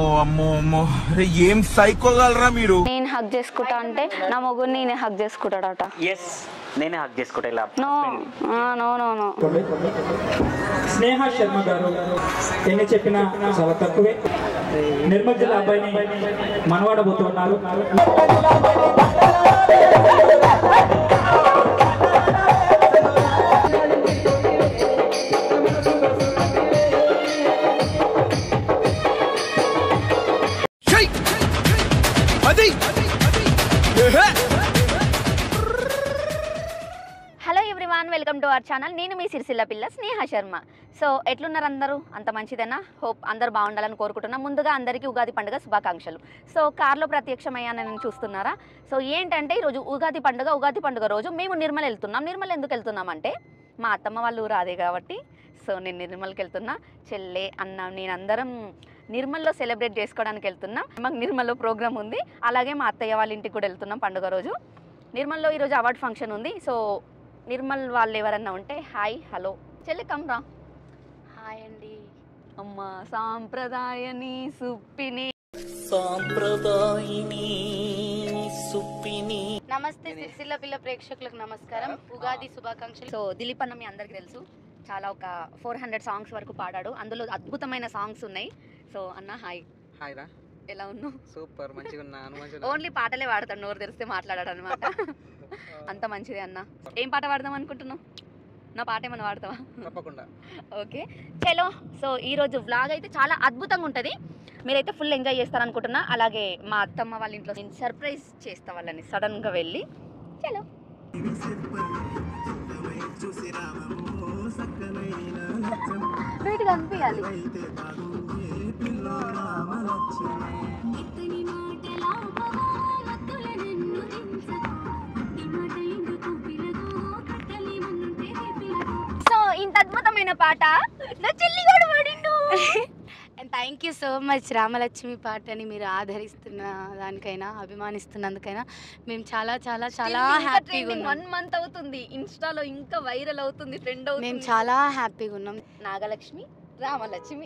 అమ్మో అమ్మో ఏం సైకోగలరా మీరు. నేను హక్ చేసుకుంటా అంటే నా మొగుడు నేనే హక్ చేసుకుంటాడట. నేనే హక్ చేసుకుంటా ఇలా. No no no no. Sneha Sharma గారు ఎన్ని చెప్పినా చాలా తక్కువే. నిర్మల్ జిల్లా అబ్బాయిని మనవాడబోతున్నారు. Hello everyone, welcome to our channel. నేను మీ సిరిసిల్ల పిల్ల స్నేహ శర్మ. సో ఎట్లున్నారు అందరూ? అంత మంచిదేనా? హోప్ అందరూ బాగుండాలని కోరుకుంటున్నా. ముందుగా అందరికీ ఉగాది పండుగ శుభాకాంక్షలు. సో కార్లో ప్రత్యక్షమయ్యానని చూస్తున్నారా? సో ఏంటంటే ఈరోజు ఉగాది పండుగ రోజు మేము నిర్మల్ వెళ్తున్నాం. నిర్మల్ ఎందుకు వెళ్తున్నామంటే మా అత్తమ్మ వాళ్ళు ఊరు అదే కాబట్టి సో నేను నిర్మల్కి వెళ్తున్నా. చెల్లె అన్న నేను అందరం నిర్మల్లో సెలబ్రేట్ చేసుకోవడానికి వెళ్తున్నాం. మాకు నిర్మల్లో ప్రోగ్రామ్ ఉంది. అలాగే మా అత్తయ్య వాళ్ళ ఇంటికి కూడా వెళ్తున్నాం పండుగ రోజు. నిర్మల్లో ఈరోజు అవార్డ్ ఫంక్షన్ ఉంది. సో నిర్మల్ వాళ్ళు ఎవరన్నా ఉంటే హాయ్ హలో చెల్లి కమ్రా. హాయ్ అండి. అమ్మ సాంప్రదాయని సుప్పిని నమస్తే సిరిసిల్ల పిల్ల ప్రేక్షకులకు నమస్కారం, ఉగాది శుభాకాంక్షలు. సో దిలీప్ అన్న మీ అందరికి తెలుసు, చాలా ఒక 400 సాంగ్స్ వరకు పాడాడు. అందులో అద్భుతమైన సాంగ్స్ ఉన్నాయి. సో అన్న హాయ్. హాయ్ రా, ఎలా ఉన్నావు? సూపర్, మంచిగా ఉన్నాను. ఓన్లీ పాటలే పాడతాడు, నోరు తెరిస్తే మాట్లాడాడు అనమాట. అంత మంచిదే అన్న. ఏం పాట పాడదాం అనుకుంటున్నావు? నా పాట ఏమన్నా పాడతావా? తప్పకుండా. ఓకే చలో. సో ఈరోజు వ్లాగ్ అయితే చాలా అద్భుతంగా ఉంటుంది. మీరైతే ఫుల్ ఎంజాయ్ చేస్తారనుకుంటున్నా. అలాగే మా అత్తమ్మ వాళ్ళ ఇంట్లో నేను సర్ప్రైజ్ చేస్తా వాళ్ళని సడన్గా వెళ్ళి. చలో. వీటికి అనిపించాలి. సో ఇంత అద్భుతమైన పాట నా చెల్లి కూడా పాడిండు. And thank you so much Ramalakshmi పాటని మీరు ఆదరిస్తున్న దానికైనా అభిమానిస్తున్నందుకైనా మేము చాలా చాలా చాలా హ్యాపీగా ఉన్నాం. 1 month అవుతుంది, ఇన్స్టాలో ఇంకా వైరల్ అవుతుంది, ట్రెండ్ అవుతుంది. మేము చాలా హ్యాపీగా ఉన్నాం. నాగలక్ష్మి రామలక్ష్మి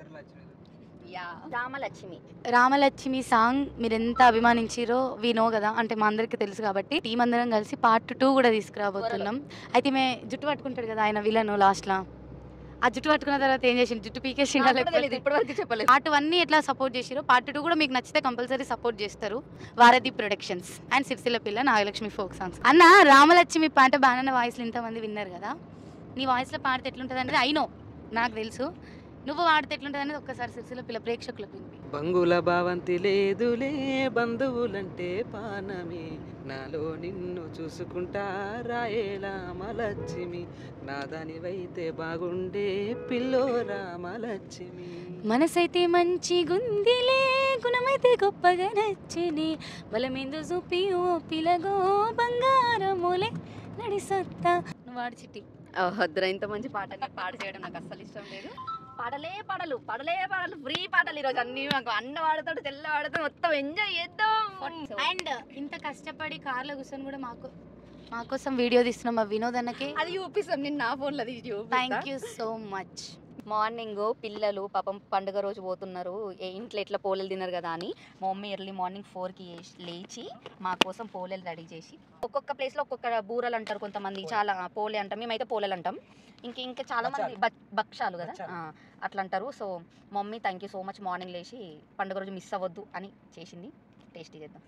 రామలక్ష్మి సాంగ్ మీరు ఎంత అభిమానించారో వినో కదా, అంటే మా అందరికీ తెలుసు కాబట్టి టీం అందరం కలిసి పార్ట్ 2 కూడా తీసుకురాబోతున్నాం. అయితే మేము జుట్టు పట్టుకుంటాడు కదా ఆయన విలను లాస్ట్లో, ఆ జుట్టు పట్టుకున్న తర్వాత ఏం చేసిండు? జుట్టు పీకేసి ఇప్పటివరకు చెప్పలేదు. పార్ట్ 1 ఎట్లా సపోర్ట్ చేసిరో పార్ట్ 2 కూడా మీకు నచ్చితే కంపల్సరీ సపోర్ట్ చేస్తారు. వారధి ప్రొడక్షన్స్ అండ్ సిరిసిల్ల పిల్ల నాగలక్ష్మి ఫోక్ సాంగ్స్. అన్న రామలక్ష్మి పాట బాణన్న వాయిస్లో ఇంతమంది విన్నారు కదా, నీ వాయిస్లో పాడితే ఎట్లుంటుంది అనేది అయినో నాకు తెలుసు, నువ్వు వాడితే ఎట్లుంటుంది అనేది ఒక్కసారి సిరిసిల్ల పిల్ల ప్రేక్షకులకు వినిపి. బంగుల భావంతి లేదులే, బంధువులంటే పానమే, నాలో నిన్ను చూసుకుంటా రాయే రామలక్ష్మి, నాదానివైతే బాగుండే పిల్లో రామలక్ష్మి. మనసైతే మంచి గుందిలే, గుణమైతే గొప్పగా నచ్చని, బలమేందు చూపి ఓ పిలగో బంగారములే నడిసొత్తా. నువ్వు వాడి చిట్టి. వద్దురా, ఇంత మంచి పాట పాట చేయడం నాకు అస్సలు ఇష్టం లేదు. పాటలే పాటలు ఫ్రీ పాటలు ఈరోజు అన్ని. మాకు అన్న వాడతాడు, తెల్ల వాడతాడు, మొత్తం ఎంజాయ్ చేద్దాం. అండ్ ఇంత కష్టపడి కార్లో కూర్చొని కూడా మాకోసం వీడియో తీస్తున్నాం మా వినోద్ అన్నకి. అది చూపిస్తాం నేను నా ఫోన్లో. Thank you so much. Morning పిల్లలు పాపం పండుగ రోజు పోతున్నారు, ఇంట్లో ఎట్లా పోలేలు తిన్నారు కదా అని మా మమ్మీ ఎర్లీ మార్నింగ్ 4కి లేచి మా కోసం పోలేలు రెడీ చేసి, ఒక్కొక్క ప్లేస్లో ఒక్కొక్క బూరలు అంటారు కొంతమంది, చాలా పోలే అంటాం, మేమైతే పోలేలు అంటాం. ఇంకా చాలా మంది భక్షాలు కదా అట్లా అంటారు. So mummy thank you so much, morning లేచి పండుగ రోజు మిస్ అవ్వద్దు అని చేసింది. టేస్టీ చేద్దాం.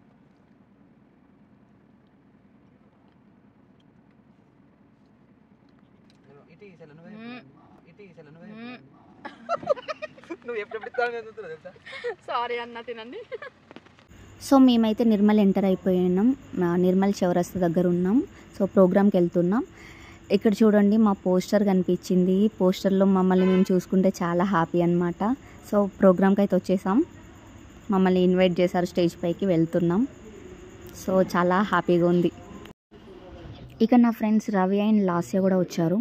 సారీ అన్న, తినండి. సో మేమైతే నిర్మల్ ఎంటర్ అయిపోయినాం. నిర్మల్ చౌరస్తా దగ్గర ఉన్నాం. సో ప్రోగ్రామ్కి వెళ్తున్నాం. ఇక్కడ చూడండి మా పోస్టర్ కనిపించింది. పోస్టర్లో మమ్మల్ని మేము చూసుకుంటే చాలా హ్యాపీ అనమాట. సో ప్రోగ్రామ్కి అయితే వచ్చేసాం. మమ్మల్ని ఇన్వైట్ చేశారు, స్టేజ్ పైకి వెళ్తున్నాం. సో చాలా హ్యాపీగా ఉంది. ఇక నా ఫ్రెండ్స్ రవి అండ్ లాస్య కూడా వచ్చారు.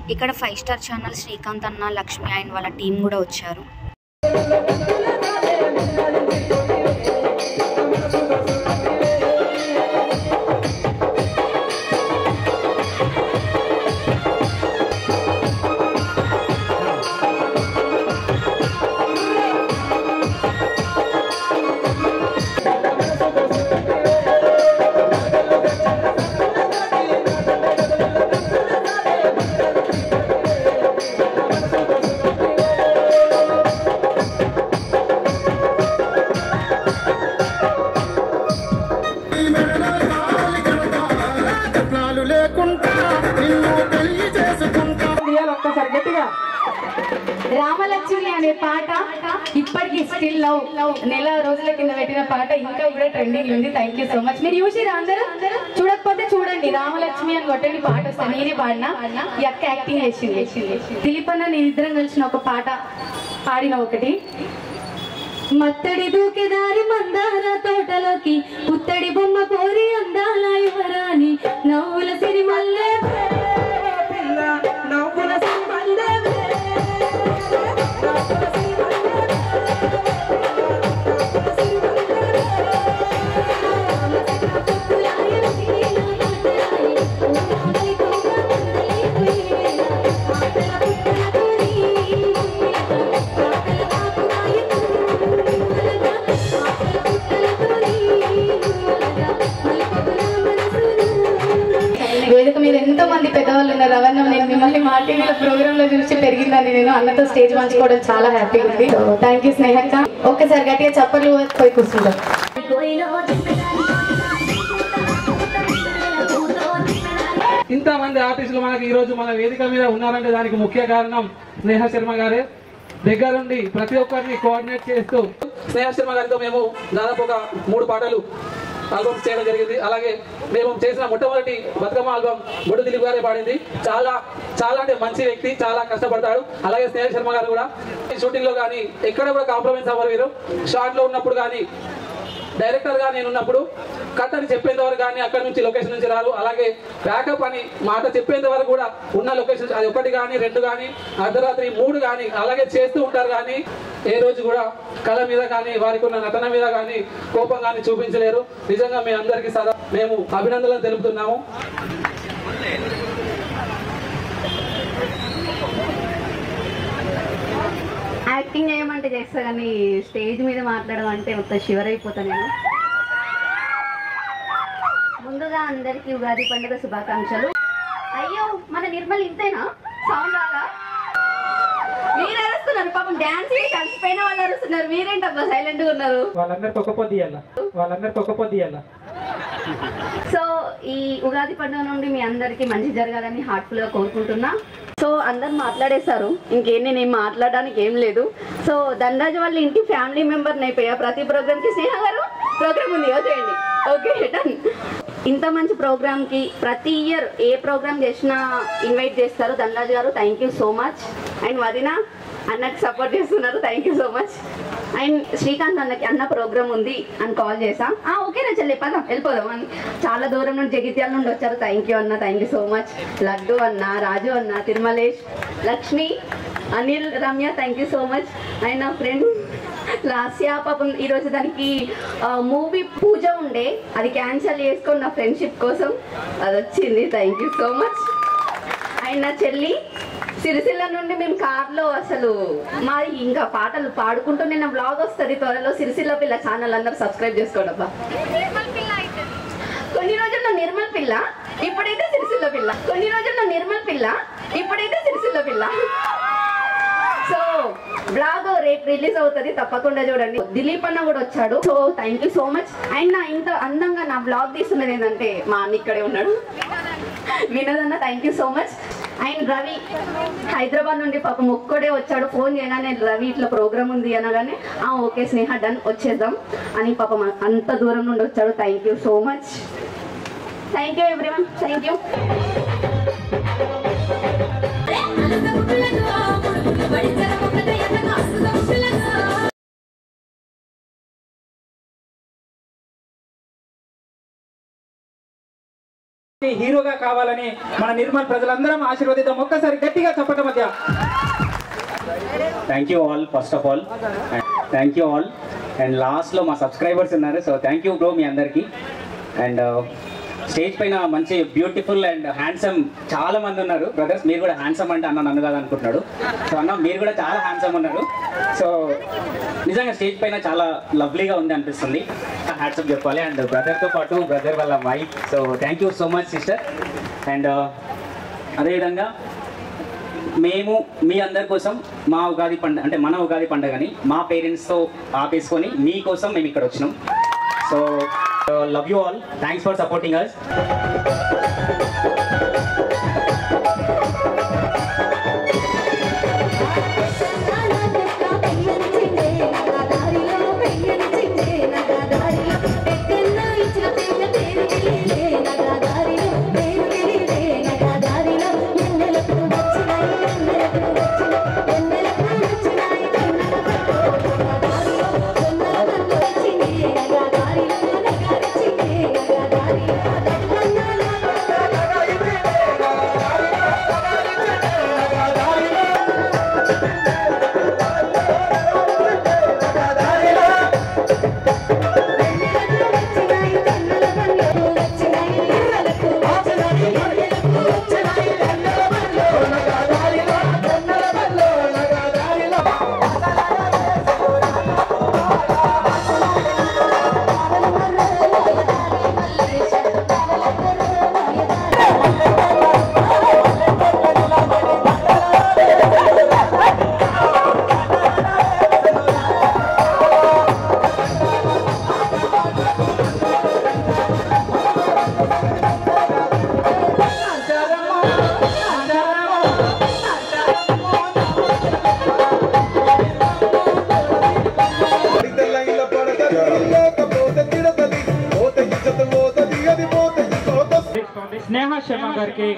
ఇక్కడ 5 స్టార్ ఛానల్ శ్రీకాంత్ అన్న, లక్ష్మి అండ్ వాళ్ళ టీం కూడా వచ్చారు. రామలక్ష్మి అనే పాట ఇప్పటికీ స్టిల్ లవ్ నెల రోజుల కింద పెట్టిన పాట ఇంకా కూడా ట్రెండింగ్ ఉంది. Thank you so much. మీరు చూసిరా అందరూ? చూడకపోతే చూడండి, రామలక్ష్మి అని కొట్టండి, పాట వస్తాను. నేనే పాడినా, ఈ అక్క యాక్టింగ్ చేసింది. దిలీప్ అన్న నేను ఇద్దరం కలిసిన ఒక పాట పాడిన ఒకటి. మత్తడి దూకెదారి మందార తోటలోకి పుత్తడి బొమ్మ కోరి అందాల యువరాని నవ్వుల సిరిమల్లె నవ్వుల సిరిమల్లె వేదిక మీద ఎంతో మంది పెద్దవాళ్ళు ఉన్నారు. అవన్నీ నేను మిమ్మల్ని మా టీవీలో ప్రోగ్రామ్ లో చూసి పెరిగిందని నేను అన్నతో స్టేజ్ పంచుకోవడం చాలా హ్యాపీగా ఉంది. థ్యాంక్ యూ స్నేహక్క. ఒక్కసారి గట్టిగా చప్పట్లు పోయి కూర్చుంటాం. ఇంతమంది ఆర్టిస్టులు మనకి ఈ రోజు మన వేదిక మీద ఉన్నారంటే దానికి ముఖ్య కారణం స్నేహ శర్మ గారే. దగ్గరుండి ప్రతి ఒక్కరిని కోఆర్డినేట్ చేస్తూ స్నేహ శర్మ గారితో మేము దాదాపు ఒక 3 పాటలు ఆల్బమ్స్ చేయడం జరిగింది. అలాగే మేము చేసిన మొట్టమొదటి బతుకమ్మ ఆల్బమ్ బొడ్డు దిలీప్ గారే పాడింది. చాలా చాలా అంటే మంచి వ్యక్తి, చాలా కష్టపడతాడు. అలాగే స్నేహ శర్మ గారు కూడా షూటింగ్ లో కానీ ఎక్కడ కూడా కాంప్రమైజ్ అవ్వరు. వీరు షార్ట్ లో ఉన్నప్పుడు కానీ డైరెక్టర్ గా నేను ఉన్నప్పుడు కట్ అని చెప్పేంత వరకు కానీ అక్కడ నుంచి లొకేషన్ నుంచి రారు. అలాగే బ్యాకప్ అని మాట చెప్పేంత వరకు కూడా ఉన్న లొకేషన్ అది 1 కానీ 2 కానీ అర్ధరాత్రి 3 కానీ అలాగే చేస్తూ ఉంటారు. కానీ ఏ రోజు కూడా కళ మీద కానీ వారికి ఉన్న నటన మీద కానీ కోపం కానీ చూపించలేరు. నిజంగా మీ అందరికీ సదా మేము అభినందనలు తెలుపుతున్నాము. యాక్టింగ్ చేయమంటే చేస్తా కానీ స్టేజ్ మీద మాట్లాడడం అంటే మొత్తం షివర్ అయిపోతాను నేను. ముందుగా అందరికీ ఉగాది పండుగ శుభాకాంక్షలు. అయ్యో మన నిర్మల్ ఇంతేనా? సౌండ్ రాగా మీరు అరుస్తున్నారు, పాపం డాన్స్ చేసి కలిసిపోయిన వాళ్ళు అరుస్తున్నారు, మీరేంటబ్బా సైలెంట్ గా ఉన్నారు? వాళ్ళందరికీ ఒక పొద్దు ఇయ్యాల. సో ఈ ఉగాది పండుగ నుండి మీ అందరికి మంచి జరగాలని హార్ట్ఫుల్ గా కోరుకుంటున్నా. సో అందరు మాట్లాడేశారు, ఇంకేం నేనేం మాట్లాడడానికి ఏం లేదు. సో ధనరాజు వాళ్ళ ఇంటి ఫ్యామిలీ మెంబర్ అయిపోయా. ప్రతి ప్రోగ్రామ్ కి స్నేహ గారు ప్రోగ్రామ్ ఉంది చేయండి. Okay done. ఇంత మంచి ప్రోగ్రామ్ కి ప్రతి ఇయర్ ఏ ప్రోగ్రామ్ చేసినా ఇన్వైట్ చేస్తారు ధనరాజు గారు. Thank you so much. And వదిన అన్నకి సపోర్ట్ చేస్తున్నారు, thank you so much. And Srikanth అన్నకి అన్న ప్రోగ్రామ్ ఉంది అని కాల్ చేసా. ఓకేనా చెల్లి పదం వెళ్ళిపోదాం అని. చాలా దూరం నుండి జగిత్యాల నుండి వచ్చారు, థ్యాంక్ యూ అన్న, thank you so much. Laddu అన్న, రాజు అన్న, Tirumalesh, Lakshmi, Anil, Ramya, thank you so much. And నా ఫ్రెండ్ లాస్యా పాపం ఈరోజు దానికి మూవీ పూజ ఉండే, అది క్యాన్సిల్ చేసుకొని నా ఫ్రెండ్షిప్ కోసం అది వచ్చింది, thank you so much. And నా చెల్లి సిరిసిల్ల నుండి మేము కార్లో అసలు మాది ఇంకా పాటలు పాడుకుంటూ నిన్న వ్లాగ్ వస్తుంది త్వరలో. సిరిసిల్ల పిల్ల ఛానల్ అందరూ సబ్స్క్రైబ్ చేసుకోండబ్బా. కొన్ని రోజుల్లో నిర్మల్ పిల్ల, ఇప్పుడైతే సిరిసిల్ల పిల్ల. కొన్ని రోజుల్లో నిర్మల్ పిల్ల, ఇప్పుడైతే సిరిసిల్ల పిల్ల. సో బ్లాగ్ రేపు రిలీజ్ అవుతుంది, తప్పకుండా చూడండి. దిలీప్ అన్న కూడా వచ్చాడు, so thank you so much. And నా ఇంత అందంగా నా బ్లాగ్ తీస్తున్నది ఏంటంటే మా అన్న ఇక్కడే ఉన్నాడు, వినోద్ అన్న, thank you so much. And Ravi Hyderabad నుండి పాపం ఒక్కడే వచ్చాడు. ఫోన్ చేయగానే రవి ఇట్లా ప్రోగ్రామ్ ఉంది అనగానే ఓకే స్నేహ డన్ వచ్చేద్దాం అని పాపం అంత దూరం నుండి వచ్చాడు, thank you so much. Thank you everyone, thank you. హీరోగా కావాలని మన నిర్మల్ ప్రజలందరం ఆశీర్వదిద్దాం. ఒక్కసారి గట్టిగా చప్పట మధ్య. Thank you all, first of all thank you all. And లాస్ట్లో మా సబ్స్క్రైబర్స్ ఉన్నారు, సో థ్యాంక్ యూ బ్రో మీ అందరికీ. అండ్ స్టేజ్ పైన మంచి బ్యూటిఫుల్ అండ్ హ్యాండ్సమ్ చాలా మంది ఉన్నారు. బ్రదర్స్ మీరు కూడా హ్యాండ్సమ్ అంటే అన్న నన్ను కాదు అనుకుంటున్నాడు. సో అన్న మీరు కూడా చాలా హ్యాండ్సమ్ ఉన్నారు. సో నిజంగా స్టేజ్ పైన చాలా లవ్లీగా ఉంది అనిపిస్తుంది, హ్యాండ్సమ్ చెప్పాలి. అండ్ బ్రదర్తో పాటు బ్రదర్ వాళ్ళ wife, so thank you so much sister. And అదేవిధంగా మేము మీ అందరి కోసం మా ఉగాది పండుగ అంటే మన ఉగాది పండుగని మా పేరెంట్స్తో ఆపేసుకొని మీకోసం మేము ఇక్కడ వచ్చినాం. సో love you all. Thanks for supporting us. Sneha Sharma గారికి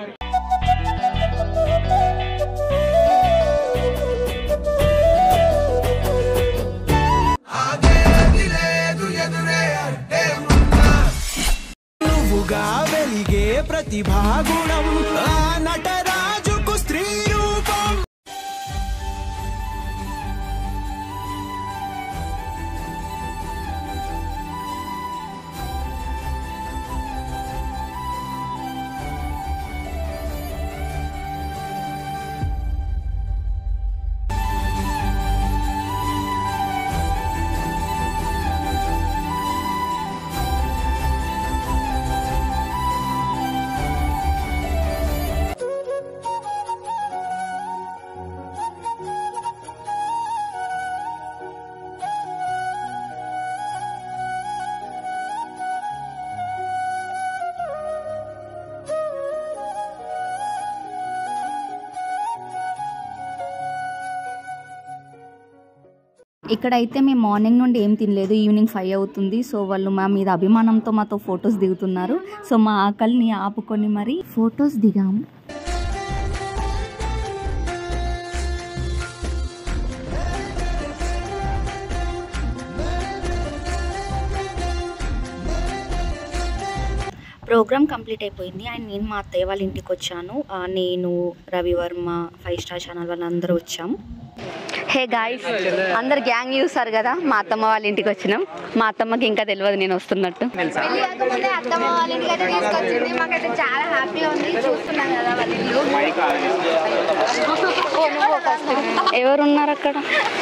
నువ్వుగా వెలిగే ప్రతిభాగుణం ఆ నటరాజుకు స్త్రీ రూపం. ఇక్కడైతే మేము మార్నింగ్ నుండి ఏం తినలేదు, ఈవినింగ్ 5 అవుతుంది. సో వాళ్ళు మా మీద అభిమానంతో మాతో ఫొటోస్ దిగుతున్నారు. సో మా ఆకలిని ఆపుకొని మరి ఫొటోస్ దిగాము. ప్రోగ్రామ్ కంప్లీట్ అయిపోయింది అండ్ నేను మా అత్తయ్య వాళ్ళ ఇంటికి వచ్చాను. నేను రవివర్మ 5 స్టార్ ఛానల్ వాళ్ళందరూ వచ్చాము. హే గాయ్స్, అందరు గ్యాంగ్ చూసారు కదా, మా అత్తమ్మ వాళ్ళ ఇంటికి వచ్చినాం. మా అత్తమ్మకి ఇంకా తెలియదు నేను వస్తున్నట్టు. అత్తమ్మ వాళ్ళ ఇంటికి అయితే తీసుకొచ్చింది, మాకైతే చాలా హ్యాపీగా ఉంది. చూస్తున్నాం కదా వాళ్ళ ఇల్లు. ఎవరు ఉన్నారు అక్కడ?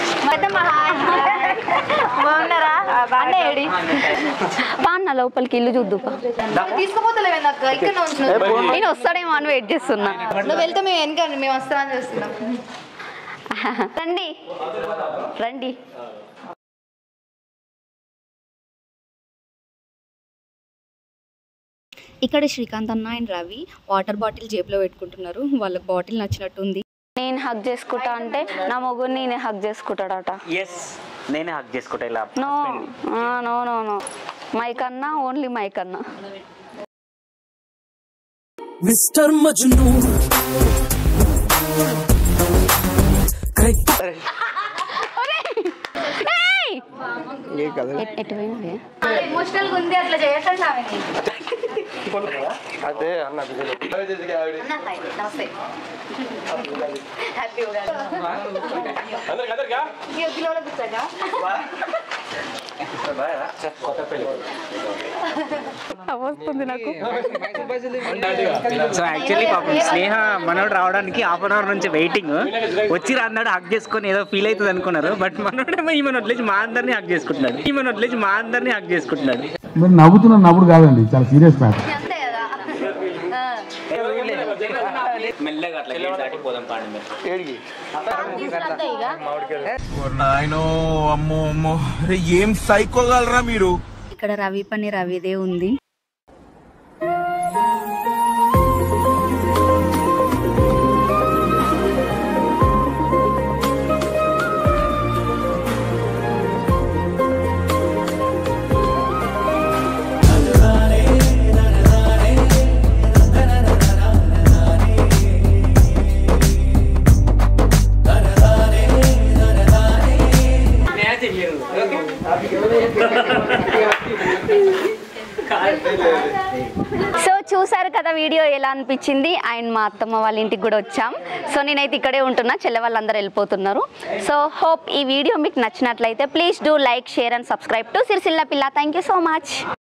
బాగున్నారా? బాగున్నాయి. బాగున్నా, లోపలికి ఇల్లు చూద్దు. తీసుకుపోతలేవు అక్క, ఇక్కడ నేను వస్తాడేమో అని వెయిట్ చేస్తున్నా. నువ్వు వెళ్తే మేము వెనక మేము వస్తామని చూస్తున్నాం. రండి రండి. ఇక్కడ శ్రీకాంత్ అన్న అండ్ రవి వాటర్ బాటిల్ జేబులో పెట్టుకుంటున్నారు. వాళ్ళకి బాటిల్ నచ్చినట్టుంది. నేను హగ్ చేసుకుంటా అంటే నా మొగుడిని నేనే హగ్ చేసుకుంటాడట. నేనే హగ్ చేసుకుంటా ఇలా. No no no no, mike అన్నా, ఓన్లీ మైక్ అన్నా. మిస్టర్ మజ్ను ఎమోషనల్ ఉంది, అట్లా చేయకండి. అదే అన్న నమస్తే హ్యాపీ వస్తుంది నాకు. సో యాక్చువల్లీ పాపం స్నేహ మనోడు రావడానికి హాఫ్ అన్ అవర్ నుంచి వెయిటింగ్, వచ్చి రాన్నాడు హక్ చేసుకొని ఏదో ఫీల్ అవుతుంది అనుకున్నారు. బట్ మనోడేమో ఈమెను వదిలేసి మా అందరినీ హక్ చేసుకుంటున్నాడు. మీరు నవ్వుతున్న నవ్వుడు కాదండి, చాలా సీరియస్ మ్యాటర్. అంతే కదా. మెల్లగా అట్లా దాటిపోదాం పాండి. ఏం సైకోగలరా మీరు. ఇక్కడ రవి పని రవిదే ఉంది. సో చూసారు కదా వీడియో ఎలా అనిపించింది. అండ్ మా అత్తమ్మ వాళ్ళ ఇంటికి కూడా వచ్చాం. సో నేనైతే ఇక్కడే ఉంటున్నా, చెల్లె వాళ్ళందరూ వెళ్ళిపోతున్నారు. సో హోప్ ఈ వీడియో మీకు నచ్చినట్లయితే please do like, share and subscribe to Sircilla Pilla. Thank you so much.